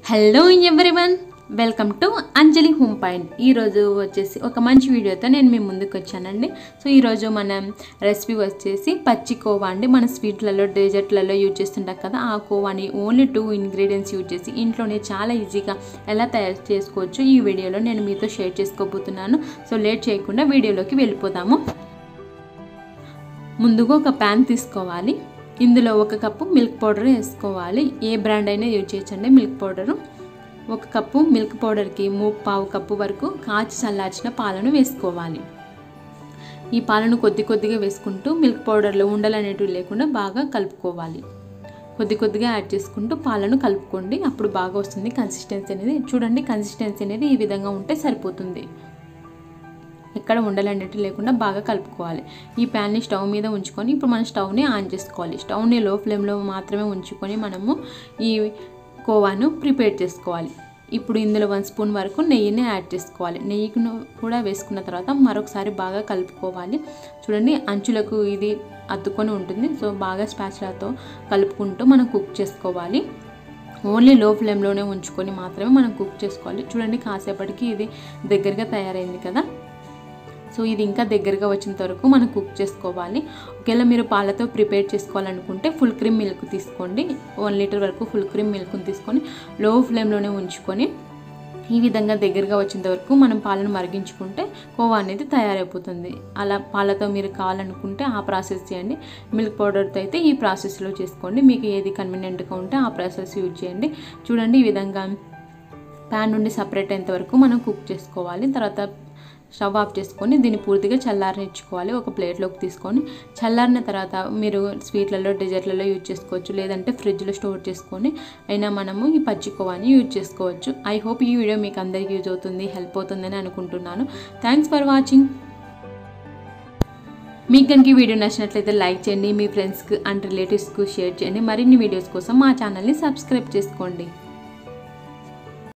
Hello everyone, welcome to Anjali home point. ఈరోజు వచ్చేసి ఒక మంచి వీడియోతో నేను మీ ముందుకు వచ్చానండి. సో ఈరోజు మన రెసిపీ వచ్చేసి పచ్చి కోవా అండి. మన స్వీట్లలో డెజర్ట్లలో యూజ్ చేస్తుంటాం కదా, ఆ కోవాని ఓన్లీ 2 ఇంగ్రీడియంట్స్ యూజ్ చేసి ఇంట్లోనే చాలా ఈజీగా ఎలా తయారు చేసుకోవచ్చు ఈ వీడియోలో నేను మీతో షేర్ చేసుకోబోతున్నాను. సో లేట్ చేయకుండా వీడియోలోకి వెళ్ళిపోదాము. ముందుగా ఒక ప్యాన్ తీసుకోవాలి. ఇందులో 1 కప్పు మిల్క్ పౌడర్ వేసుకోవాలి. ఏ బ్రాండ్ అయినా యూజ్ చేయొచ్చండి. మిల్క్ పౌడరు 1 కప్పు మిల్క్ పౌడర్కి 3/4 కప్పు వరకు కాచి చల్లార్చిన పాలను వేసుకోవాలి. ఈ పాలను కొద్దిగా వేసుకుంటూ మిల్క్ పౌడర్లో ఉండలు అనేటివి లేకుండా బాగా కలుపుకోవాలి. కొద్దిగా యాడ్ చేసుకుంటూ పాలను కలుపుకోండి, అప్పుడు బాగా వస్తుంది కన్సిస్టెన్సీ అనేది. చూడండి, కన్సిస్టెన్సీ అనేది ఈ విధంగా ఉంటే సరిపోతుంది. ఎక్కడ ఉండలనేటివి లేకుండా బాగా కలుపుకోవాలి. ఈ ప్యాన్ని స్టవ్ మీద ఉంచుకొని ఇప్పుడు మనం స్టవ్ని ఆన్ చేసుకోవాలి. స్టవ్ని లో ఫ్లేమ్లో మాత్రమే ఉంచుకొని మనము ఈ కోవాను ప్రిపేర్ చేసుకోవాలి. ఇప్పుడు ఇందులో 1 స్పూన్ వరకు నెయ్యిని యాడ్ చేసుకోవాలి. నెయ్యిని కూడా వేసుకున్న తర్వాత మరొకసారి బాగా కలుపుకోవాలి. చూడండి, అంచులకు ఇది అద్దుకొని ఉంటుంది. సో బాగా స్పాచులాతో కలుపుకుంటూ మనం కుక్ చేసుకోవాలి. ఓన్లీ లో ఫ్లేమ్లోనే ఉంచుకొని మాత్రమే మనం కుక్ చేసుకోవాలి. చూడండి, కాసేపటికి ఇది దగ్గరగా తయారైంది కదా. సో ఇది ఇంకా దగ్గరగా వచ్చేంత వరకు మనం కుక్ చేసుకోవాలి. ఒకవేళ మీరు పాలతో ప్రిపేర్ చేసుకోవాలనుకుంటే ఫుల్ క్రీమ్ మిల్క్ తీసుకోండి. 1 లీటర్ వరకు ఫుల్ క్రీమ్ మిల్క్ని తీసుకొని లో ఫ్లేమ్లోనే ఉంచుకొని ఈ విధంగా దగ్గరగా వచ్చేంత వరకు మనం పాలను మరిగించుకుంటే కోవా అనేది తయారైపోతుంది. అలా పాలతో మీరు కావాలనుకుంటే ఆ ప్రాసెస్ చేయండి. మిల్క్ పౌడర్తో అయితే ఈ ప్రాసెస్లో చేసుకోండి. మీకు ఏది కన్వీనియంట్గా ఉంటే ఆ ప్రాసెస్ యూజ్ చేయండి. చూడండి, ఈ విధంగా ప్యాన్ నుండి సపరేట్ అయ్యేంత వరకు మనం కుక్ చేసుకోవాలి. తర్వాత స్టవ్ ఆఫ్ చేసుకొని దీన్ని పూర్తిగా చల్లారనిచ్చుకోవాలి. ఒక ప్లేట్లోకి తీసుకొని చల్లారిన తర్వాత మీరు స్వీట్లలో డెజర్ట్లలో యూజ్ చేసుకోవచ్చు, లేదంటే ఫ్రిడ్జ్లో స్టోర్ చేసుకొని అయినా మనము ఈ పచ్చి కోవాని యూజ్ చేసుకోవచ్చు. ఐ హోప్ ఈ వీడియో మీకు అందరికీ యూజ్ అవుతుంది, హెల్ప్ అవుతుందని అనుకుంటున్నాను. Thanks for watching. మీకు కనుక ఈ వీడియో నచ్చినట్లయితే లైక్ చేయండి, మీ ఫ్రెండ్స్కి అండ్ రిలేటివ్స్కి షేర్ చేయండి. మరిన్ని వీడియోస్ కోసం మా ఛానల్ని సబ్స్క్రైబ్ చేసుకోండి.